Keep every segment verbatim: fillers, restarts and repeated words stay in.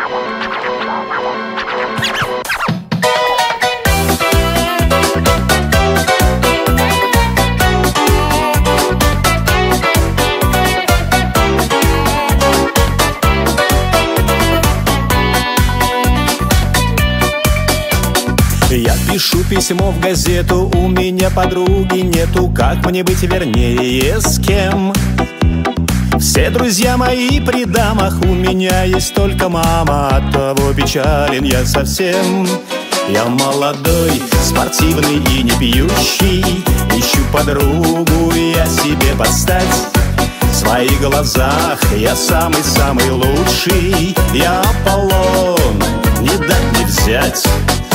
Я пишу письмо в газету, у меня подруги нету. Как мне быть, вернее, с кем? Все друзья мои при дамах, у меня есть только мама. Оттого печален я совсем. Я молодой, спортивный и не пьющий, ищу подругу я себе подстать. В своих глазах я самый-самый лучший. Я Аполлон, не дать не взять.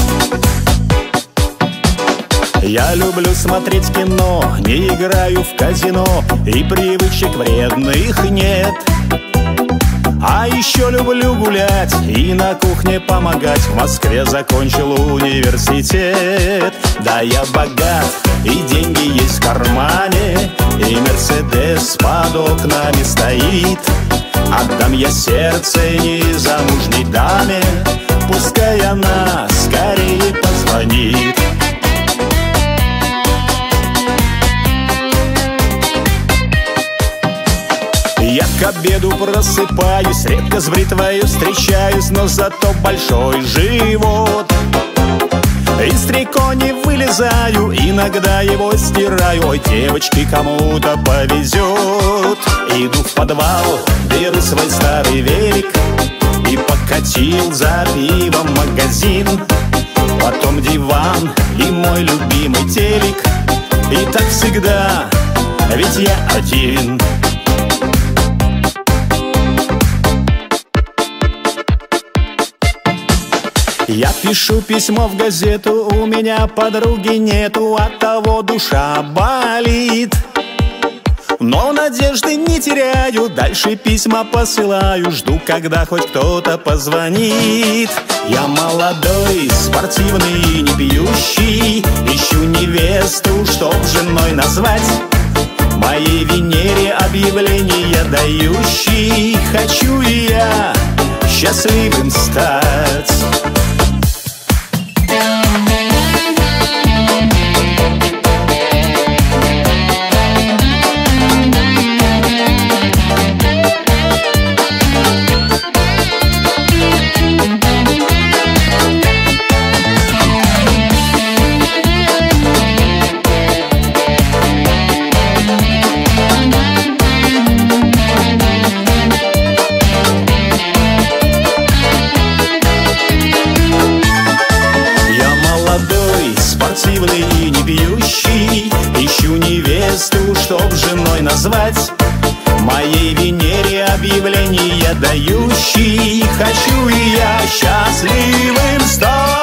Я люблю смотреть кино, не играю в казино, и привычек вредных нет. А еще люблю гулять и на кухне помогать. В Москве закончил университет. Да, я богат, и деньги есть в кармане, и Мерседес под окнами стоит. Отдам я сердце незамужней даме, пускай она скорее позвонит. Я к обеду просыпаюсь, редко с бритвою встречаюсь, но зато большой живот. Из трико не вылезаю, иногда его стираю. Ой, девочки, кому-то повезет. Иду в подвал, беру свой старый велик и покатил за пивом в магазин. Потом диван и мой любимый телек, и так всегда, ведь я один. Я пишу письмо в газету, у меня подруги нету, оттого душа болит. Но надежды не теряю, дальше письма посылаю, жду, когда хоть кто-то позвонит. Я молодой, спортивный и не пьющий, ищу невесту, чтоб женой назвать. Моей Венере объявление дающий, хочу и я счастливым стать. Спортивный и не пьющий, ищу невесту, чтоб женой назвать. Моей Венере объявление дающий, хочу и я счастливым стать.